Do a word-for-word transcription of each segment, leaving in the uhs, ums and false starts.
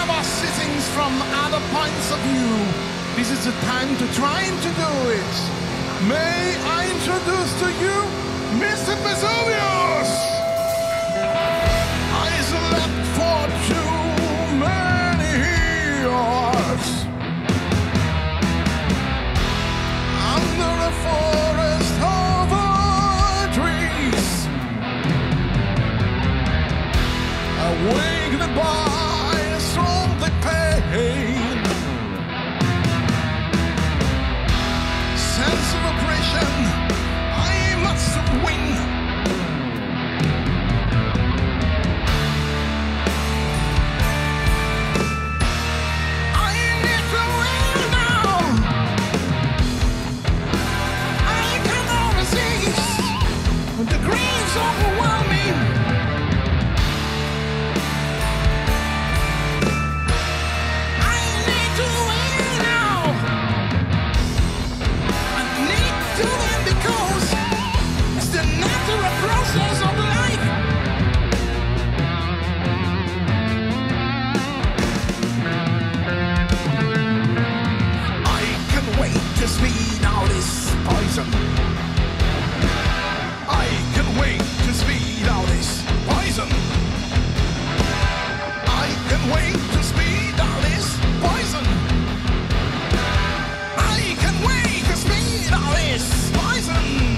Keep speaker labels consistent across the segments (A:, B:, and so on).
A: of our sittings from other points of view. This is the time to try to do it. May I introduce to you Mister Vesuvius? I slept for too many years under a forest of trees, awakened by a strong pain, sense of oppression I must win. I need to win now. I cannot resist the griefs overwhelming. Process of life. I can't wait to speed out this poison. I can't wait to speed out this poison. I can't wait to speed out this poison. I can't wait to speed out this poison.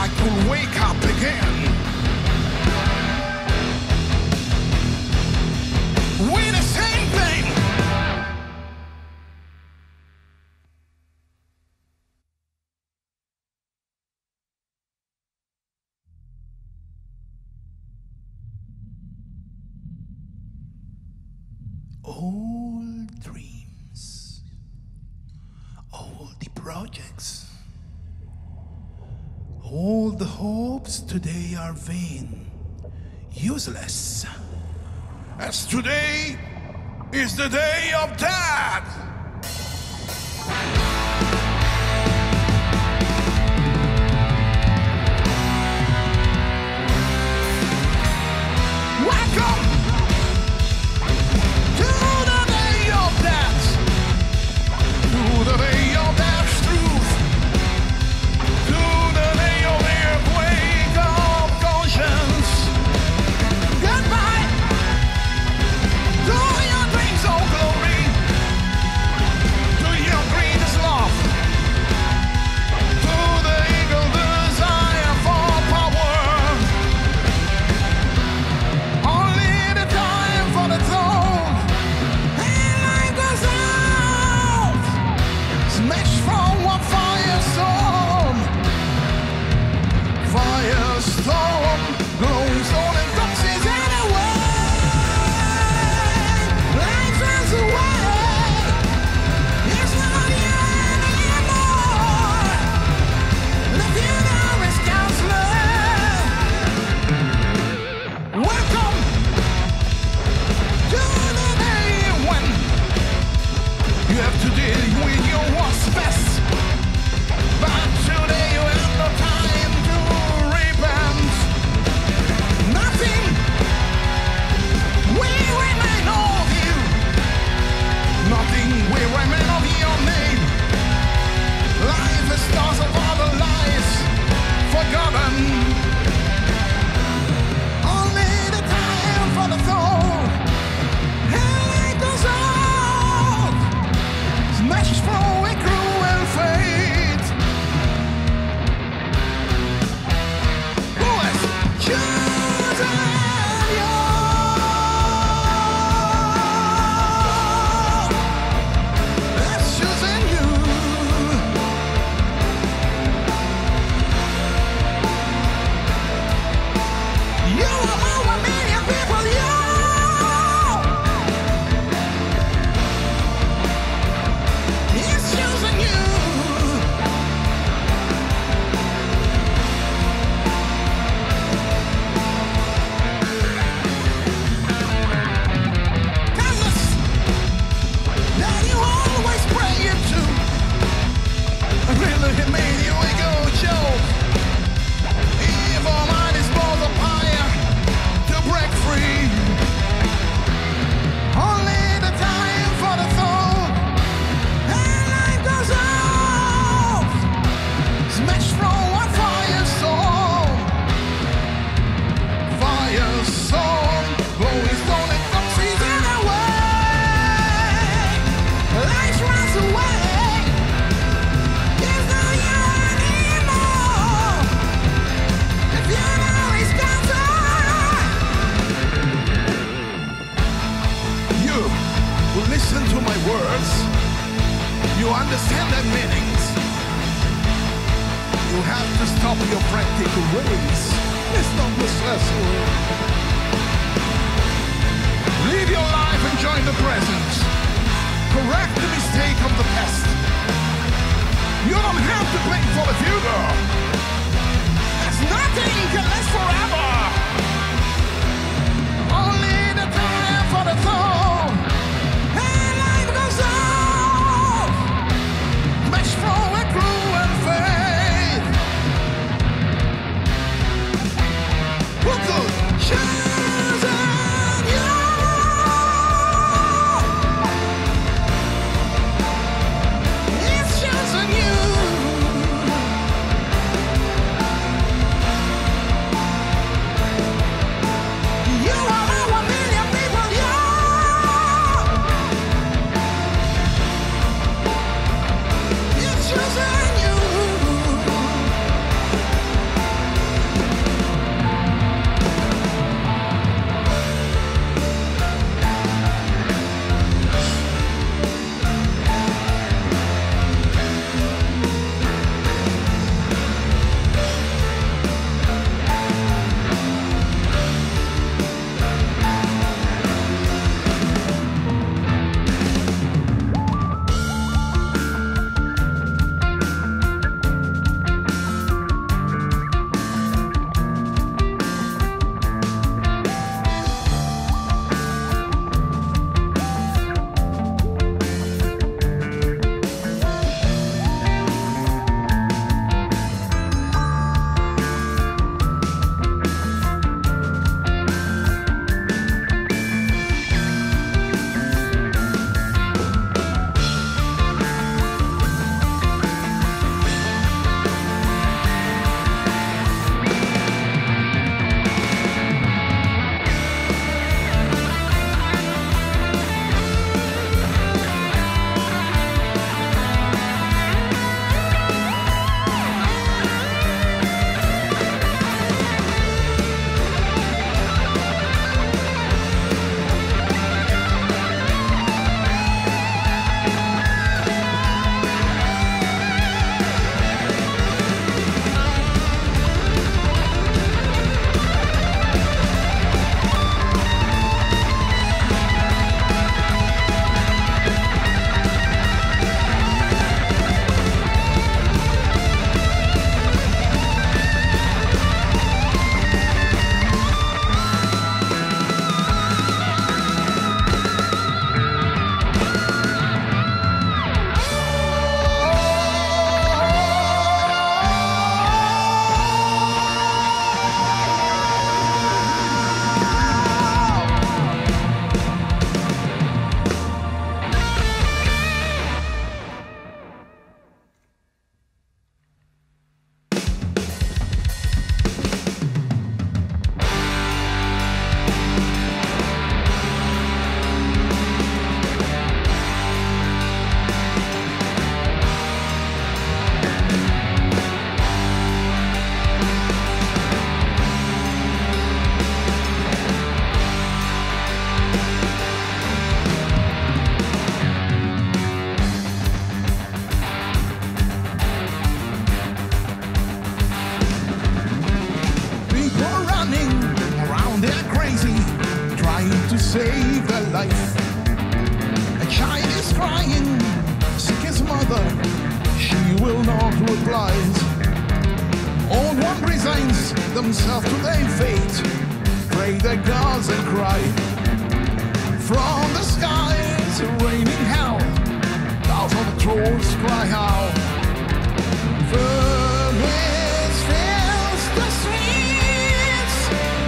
A: I could wake up again with the same thing. All dreams, all the projects, all the hopes today are vain, useless, as today is the day of death. Welcome to the day of death, to the day of death's truth, to the day of the earthquake of conscience. Goodbye to your dreams of glory, to your greatest love, to the eagle desire for power. Only the time for the throne, and life goes out, smashed from a firestorm. Firestorm, glowing stone and corpses and away. Life runs away. It's not here anymore. The funeral is counselor. Welcome to the day when you have to deal with your worst best. But today you have no time to repent. Nothing will remain of you. Nothing will remain of your name. Life is stars of other lives forgotten. Only the time for the throne. And light goes out, smashed through a cruel fate. Who has chosen you? Has chosen you. You among a million people, you. He's chosen you. Kindness that you always pray to, really it made you a go joke. Evil mind is both of fire to break free. Only the time for the throne, and life goes out, smashed from a firestorm. Firestorm, blowing stone and corpses and away. Life runs away. It's not here anymore. The funeral is counselor. You who listen to my words, you understand their meanings. You have to stop your frantic ways. It's not necessary. Live your life, enjoy the present. Correct the mistake of the past. You don't have to plan for the future. As nothing can last forever. Only the time for the throne. And life goes on. Smashed from a cruel fate. Who could chosen you? It's chosen you. save their life. A child is crying, sick his mother, she will not reply. All one resigns themselves to their fate, pray their gods and cry. From the skies, raining hell, thousand trolls cry out. Furnace fills the streets.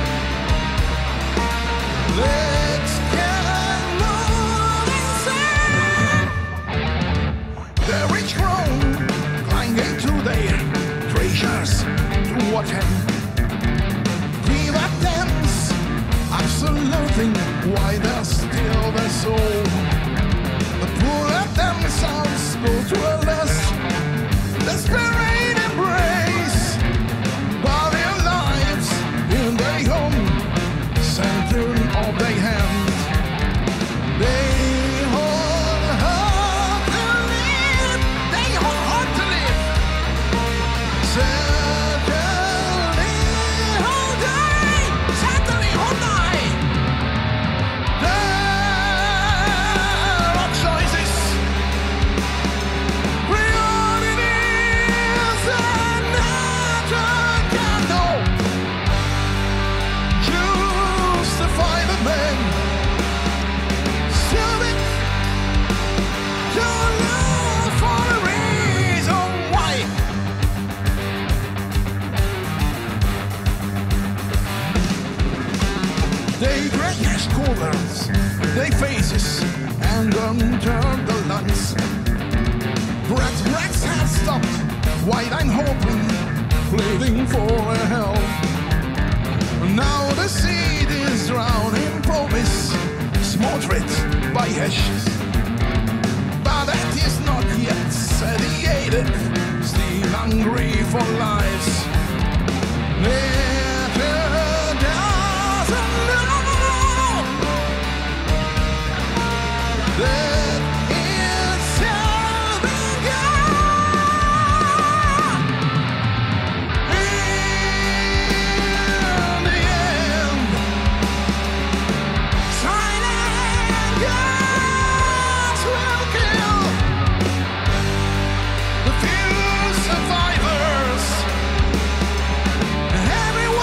A: Let's get moving soon. The rich groan, clinging to their treasures, to what end? Give dance, absolutely, why they're still their soul. The poor of themselves go to a less desperate embrace, while their lives in their home, center of their hand. They hold hard to live, they hold hard to live. Certainly hold die, certainly hold die. There are choices. Priorities and natural candle. Justify the men. Still it to look for a reason why. They break their shoulders, their faces, and unturned the lungs. Breath breaths have stopped, while I'm hoping, pleading for a help. Now the seed is drowned in promise, smothered by ashes. But that is not yet satiated, still hungry for lives. Nature doesn't know that it's all begun. In the end, silent guns will kill the few survivors. Every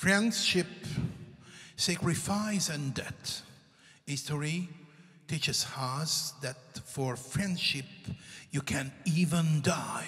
A: Friendship, sacrifice, and death. History teaches us that for friendship, you can even die.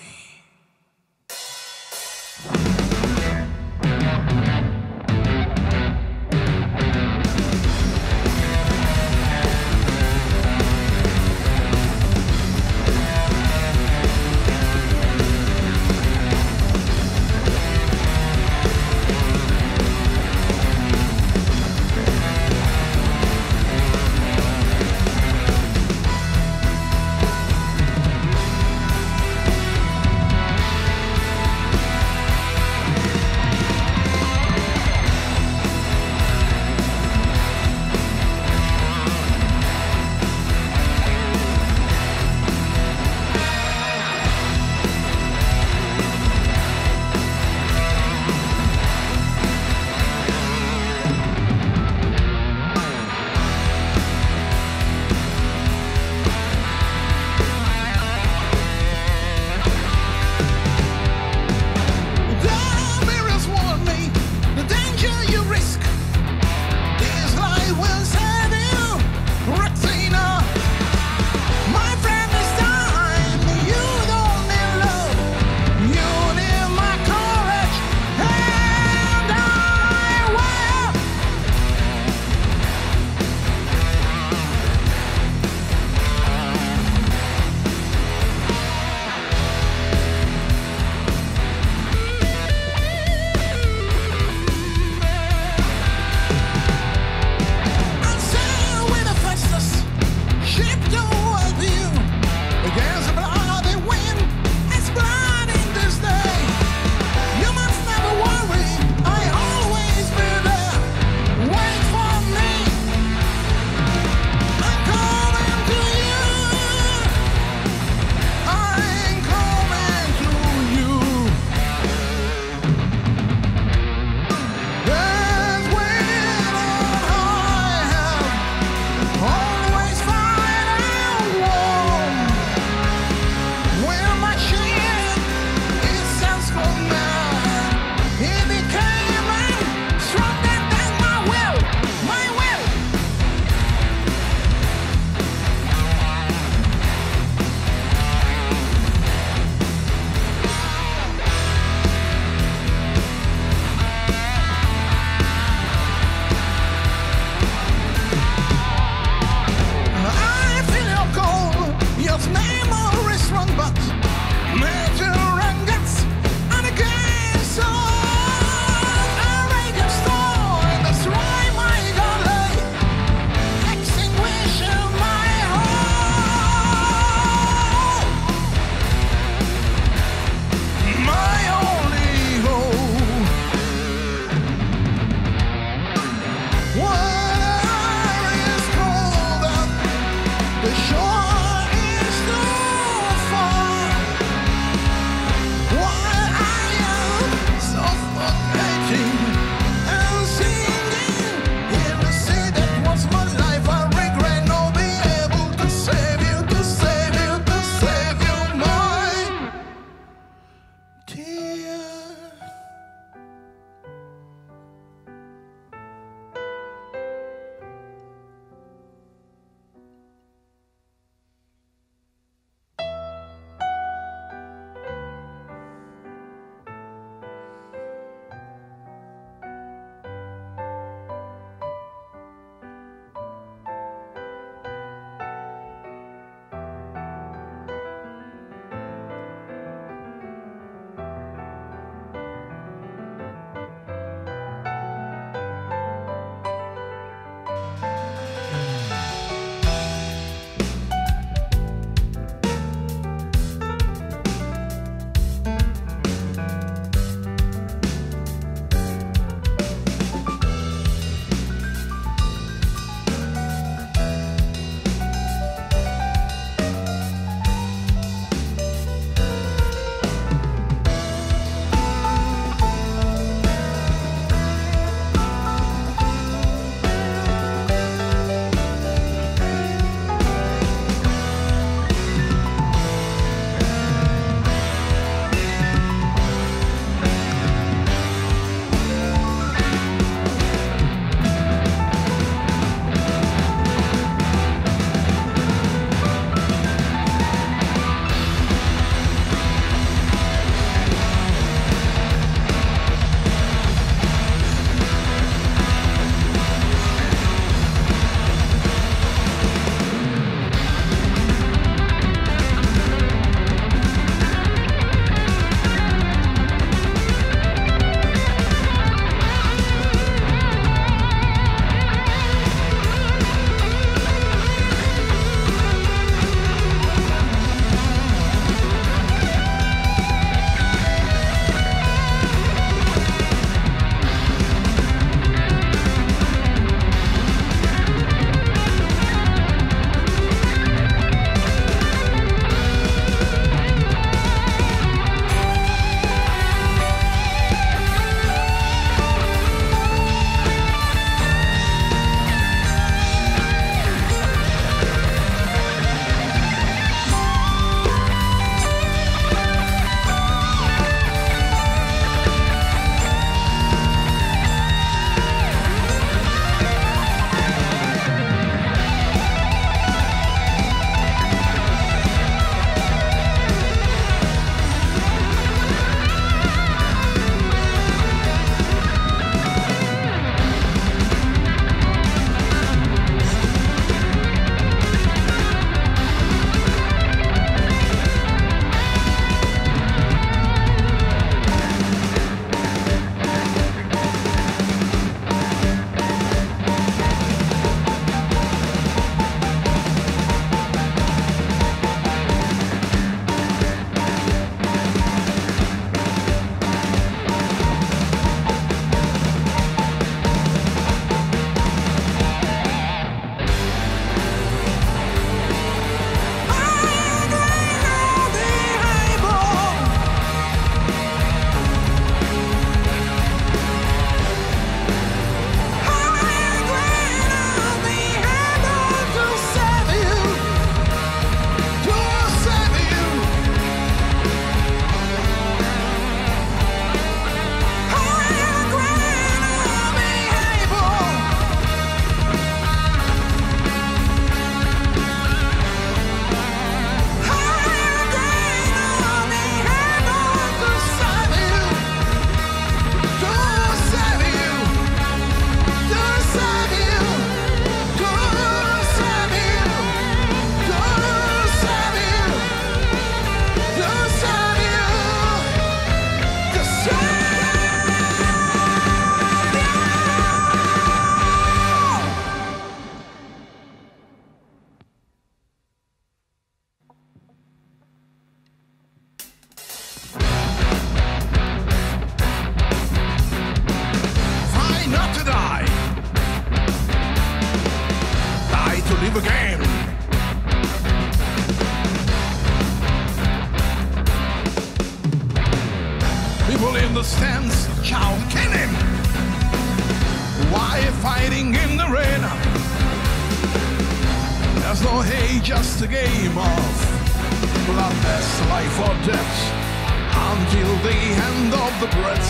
A: There's no hate, just a game of bloodless life or death until the end of the breath.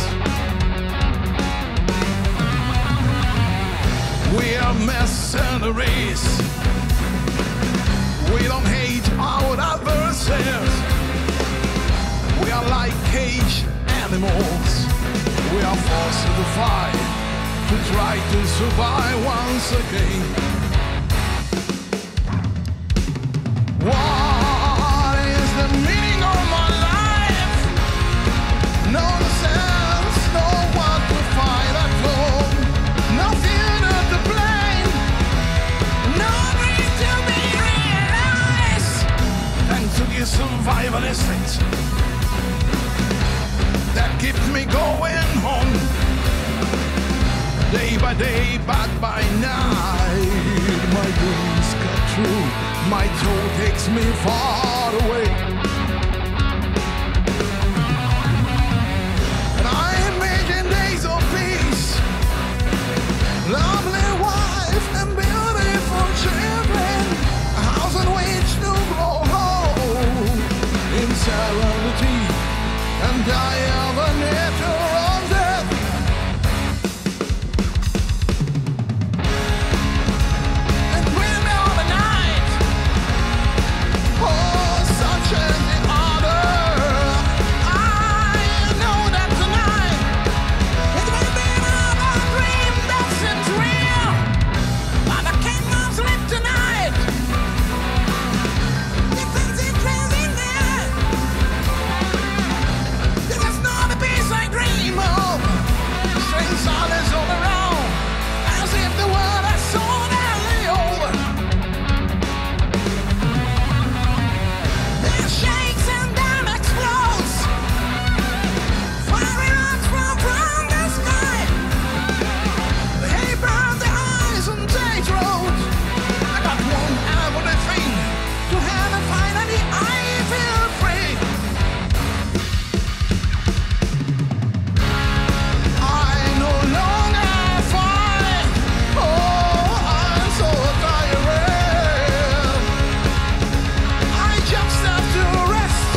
A: We are mercenaries. We don't hate our adversaries. We are like caged animals. We are forced to fight, to try to survive once again. What is the meaning of my life? No sense, no one to fight at home. Nothing to blame. No need to be realized. Thanks to the survival instinct that keeps me going on. Day by day, but by night, my dreams come true. My toe takes me far away. And I imagine days of peace, lovely wife and beautiful children, a house in which to grow home in serenity, and die of a natural death. And bring me all the night, oh, such as the other. I know that tonight it will be another dream that seems real, but I cannot sleep tonight. It feels crazy in there. This is not the peace I dream of. Strange silence all around, as if the world has suddenly over. It shakes and then explodes. Fiery rocks from, from the sky. They burn the eyes on Tate Road. I got one everything to have, and finally I feel free. I no longer fight. Oh, I'm so tired. I just have to rest.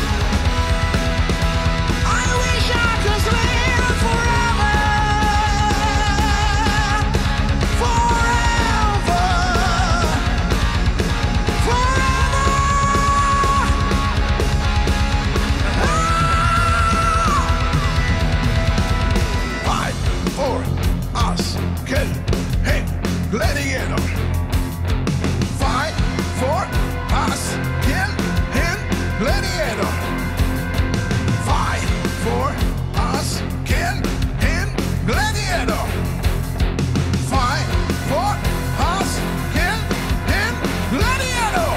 A: I wish I could live forever. Forever. Forever. Fight for us, kill him, gladiator. Fight for us, kill him, gladiator. Fight for us, kill him, gladiator. Fight for us, kill him, gladiator.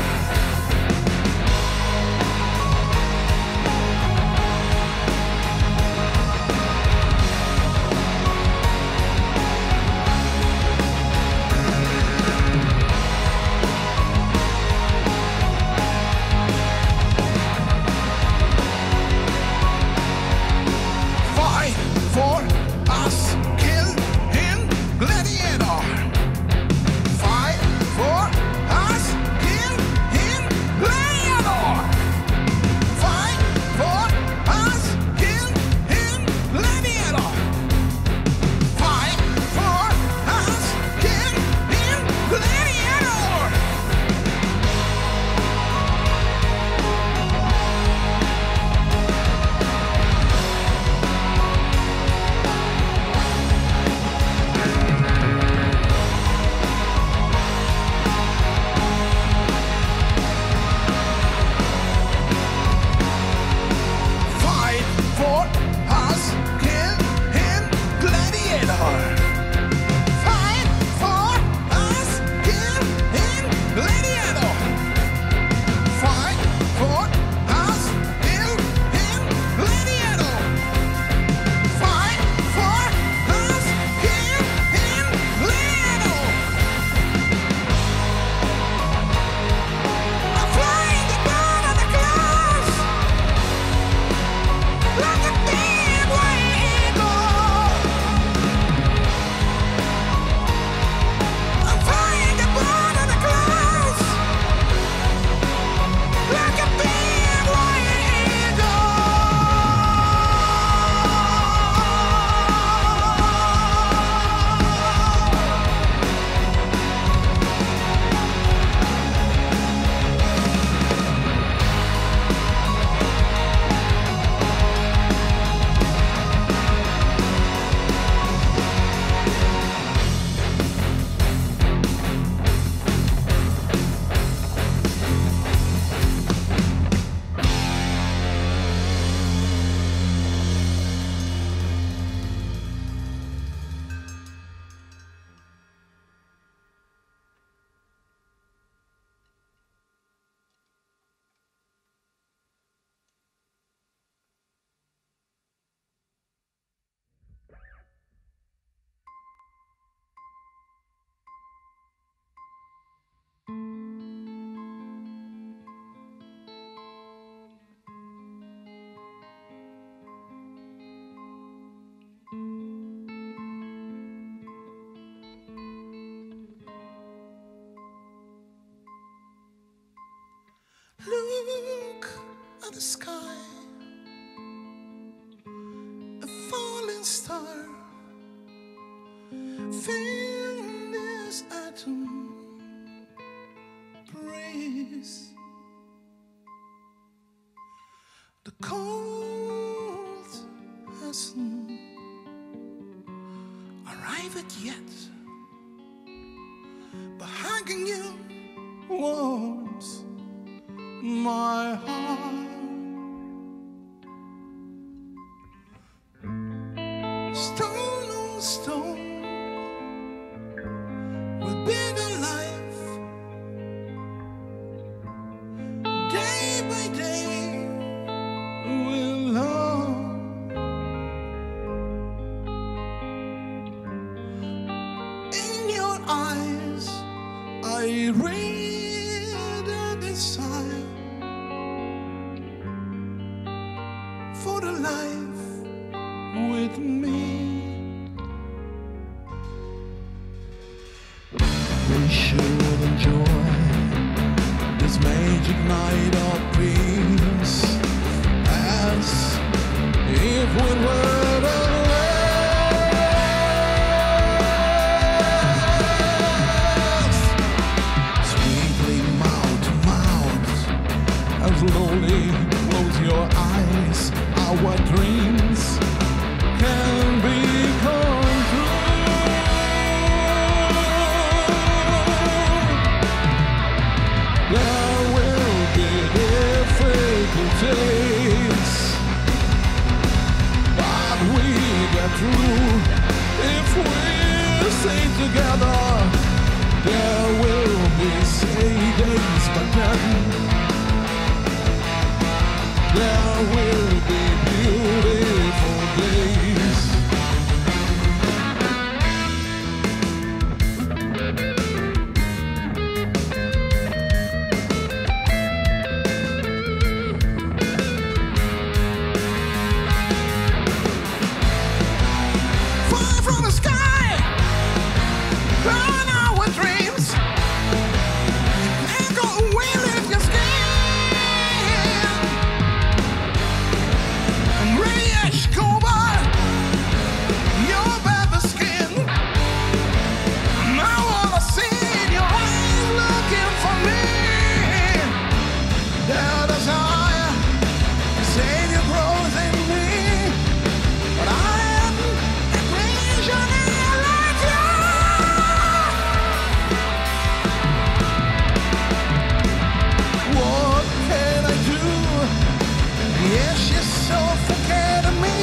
A: feel this atom breeze. The cold hasn't arrived yet, but hugging you warms my heart. Stone on stone will build a life. Day by day we'll love. In your eyes I read a desire for the life with me. We should enjoy this magic night of peace as if we were the last. Sweetly mouth to mouth, as slowly close your eyes, our dreams can become true. There will be difficulties, but we get through if we stay together. There will be sad days, but then there will be beautiful days. Fly from the sky, burn our dreams, and go away, lift your skin. Go by your better skin. I wanna see your eyes looking for me. Their desire to save your growth in me, but I am a prisoner like you. What can I do? Yes, you're so forgetting me.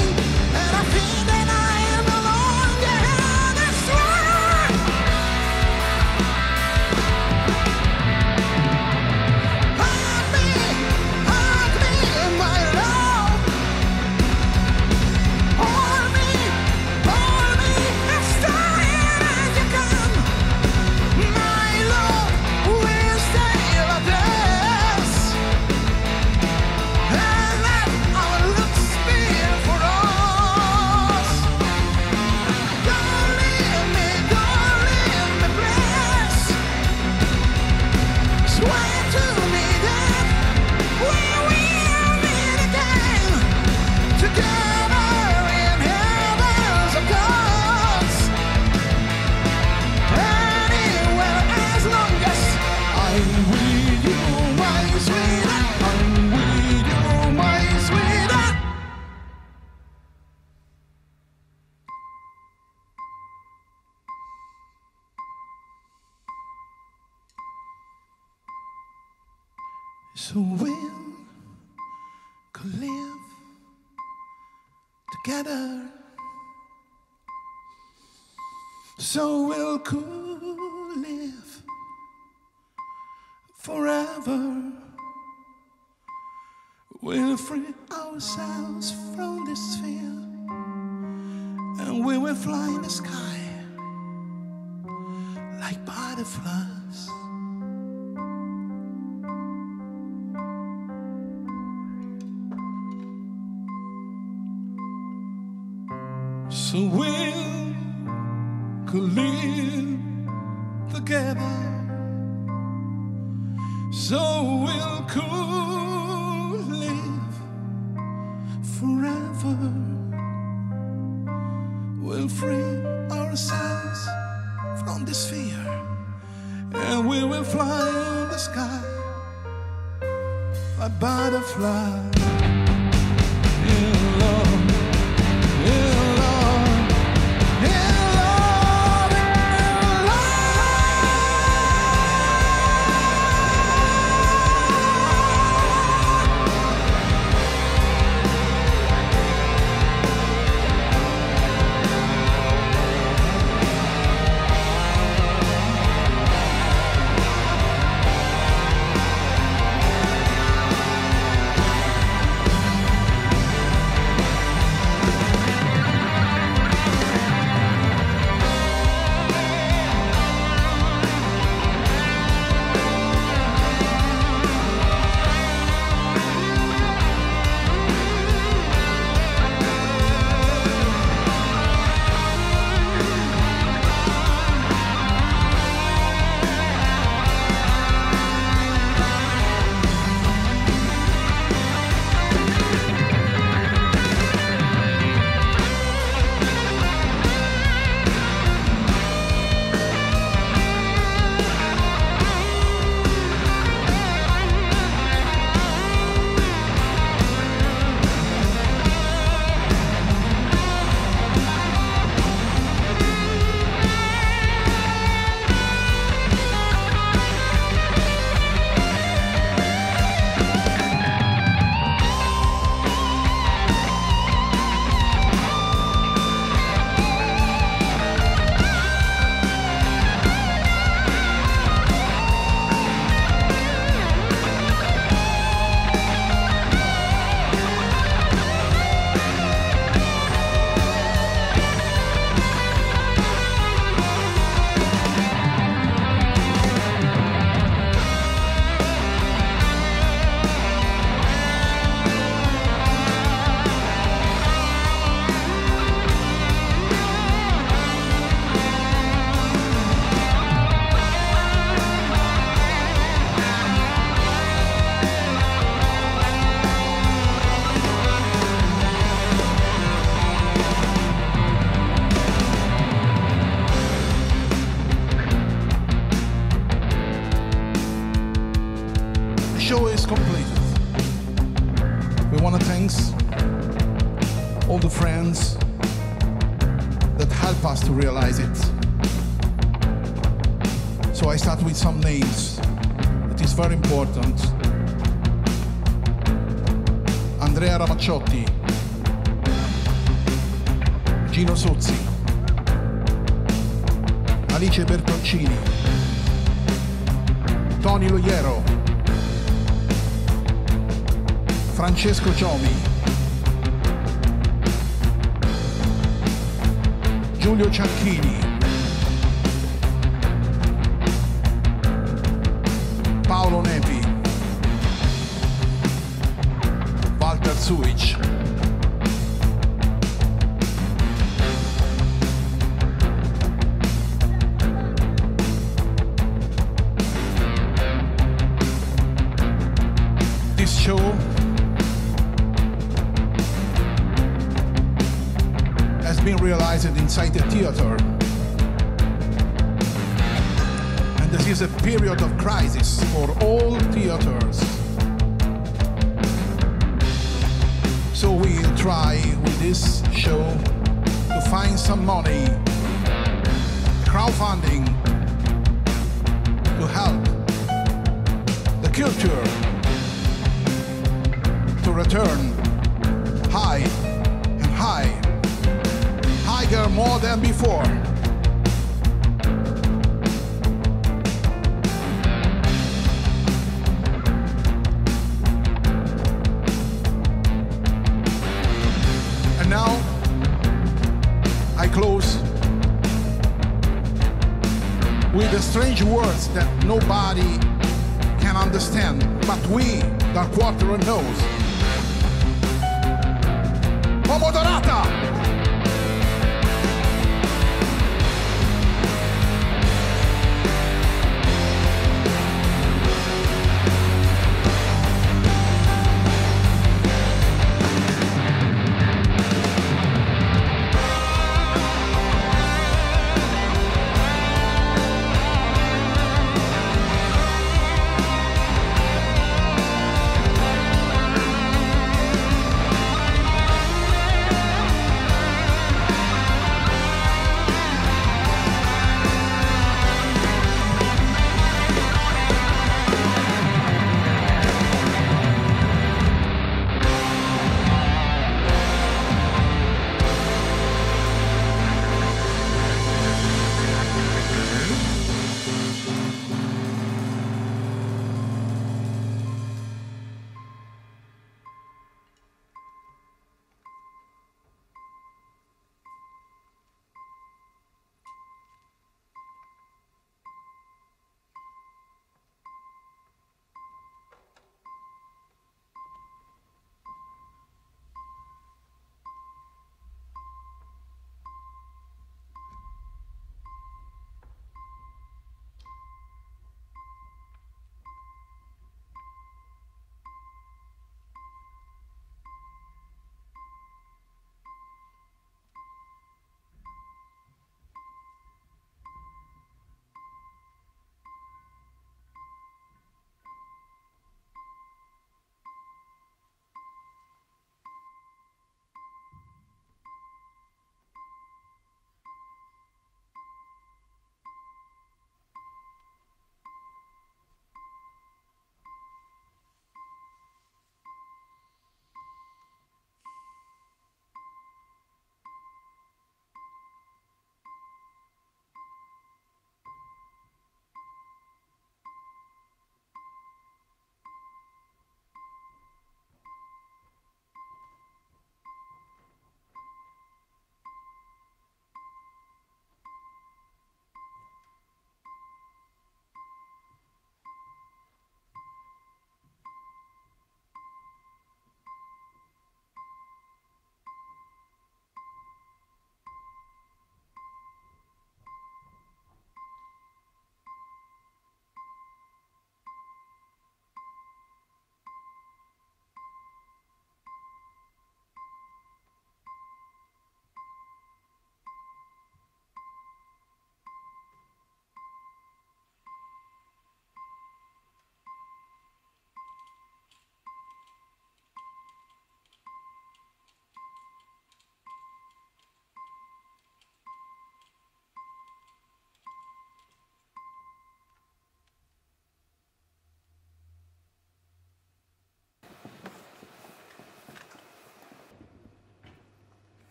A: So we could live together. So we'll could live forever. We'll free ourselves from this fear, and we will fly in the sky like butterflies. So we could live together. So we'll could live forever. We'll free ourselves from this sphere, and we will fly in the sky like butterflies. In love, in love, in love, in love. Show is completed. We want to thank all the friends that help us to realize it. So I start with some names. It is very important. Andrea Ramacciotti, Gino Sozzi, Alice Bertoncini, Tony Loiero, Francesco Giomi, Giulio Cianchini, Paolo Nepi, Walter Zuic, this show has been realized inside the theater, and this is a period of crisis for all theaters. So we'll try with this show to find some money, crowdfunding, to help the culture to return high and high. Higher more than before. And now I close with the strange words that nobody can understand, but we, Dark Quarter, knows.